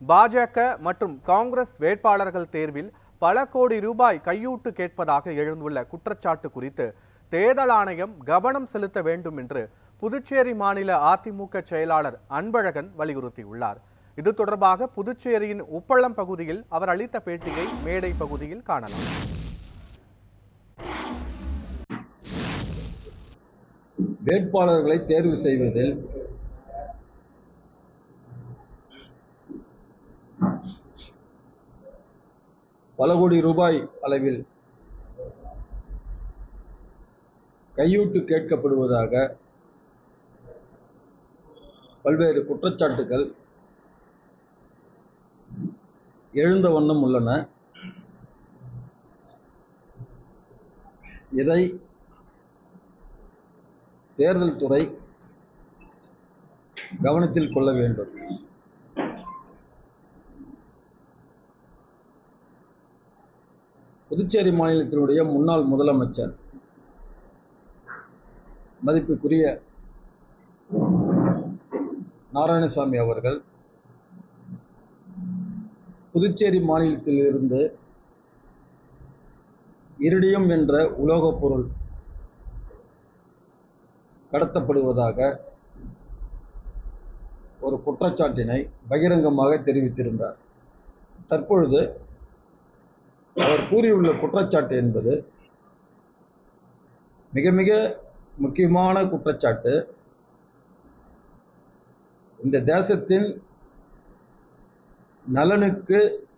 பாஜக மற்றும் காங்கிரஸ் வேட்பாளர்கள் தேர்வில் பல கோடி ரூபாய் கையூட்டு கேட்பதாக எழுந்துள்ள குற்றச்சாட்டு குறித்து தேர்தல் ஆணையம் கவனம் செலுத்த வேண்டும் என்று புதுச்சேரி மாநில அதிமுக செயலாளர் அன்பழகன் வலியுறுத்தியுள்ளார். இது தொடர்பாக புதுச்சேரியின் உப்பளம் பகுதியில் அவர் அளித்த பேட்டியை மேடை பகுதியில் காணலாம். வேட்பாளர்களை தேர்வு செய்வதில் பல கோடி ரூபாய் அளவில் கையூட்டு கேட்கப்படுவதாக பல்வேறு குற்றச்சாட்டுகள் எழுந்த வண்ணம் உள்ளன. இதை தேர்தல் துறை கவனத்தில் கொள்ள வேண்டும். புதுச்சேரி மாநிலத்தினுடைய முன்னாள் முதலமைச்சர் மதிப்புக்குரிய நாராயணசாமி அவர்கள் புதுச்சேரி மாநிலத்திலிருந்து இரிடியம் என்ற உலோகப் பொருள் கடத்தப்படுவதாக ஒரு குற்றச்சாட்டினை பகிரங்கமாக தெரிவித்திருந்தார். தற்பொழுது அவர் கூறியுள்ள குற்றச்சாட்டு என்பது மிக மிக முக்கியமான குற்றச்சாட்டு. இந்த தேசத்தின் நலனுக்கு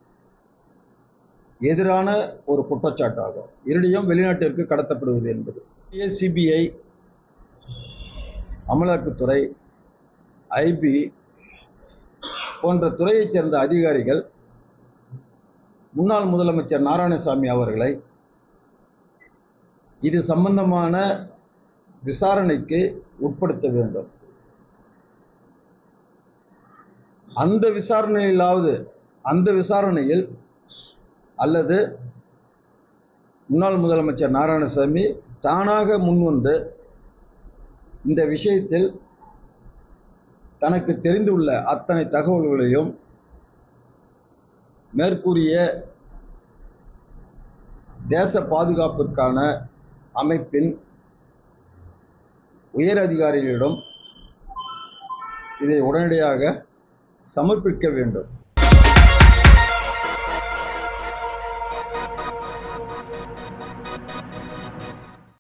எதிரான ஒரு குற்றச்சாட்டாகும். இரிடியம் வெளிநாட்டிற்கு கடத்தப்படுவது என்பது சிபிஐ, அமலாக்கத்துறை, ஐபி போன்ற துறையைச் சேர்ந்த அதிகாரிகள் முன்னாள் முதலமைச்சர் நாராயணசாமி அவர்களை இது சம்பந்தமான விசாரணைக்கு உட்படுத்த வேண்டும். அந்த விசாரணையில் அல்லது முன்னாள் முதலமைச்சர் நாராயணசாமி தானாக முன்வந்து இந்த விஷயத்தில் தனக்கு தெரிந்துள்ள அத்தனை தகவல்களையும் மேற்கூறிய தேச பாதுகாப்பிற்கான அமைப்பின் உயர் அதிகாரிகளிடம் இதை உடனடியாக சமர்ப்பிக்க வேண்டும்.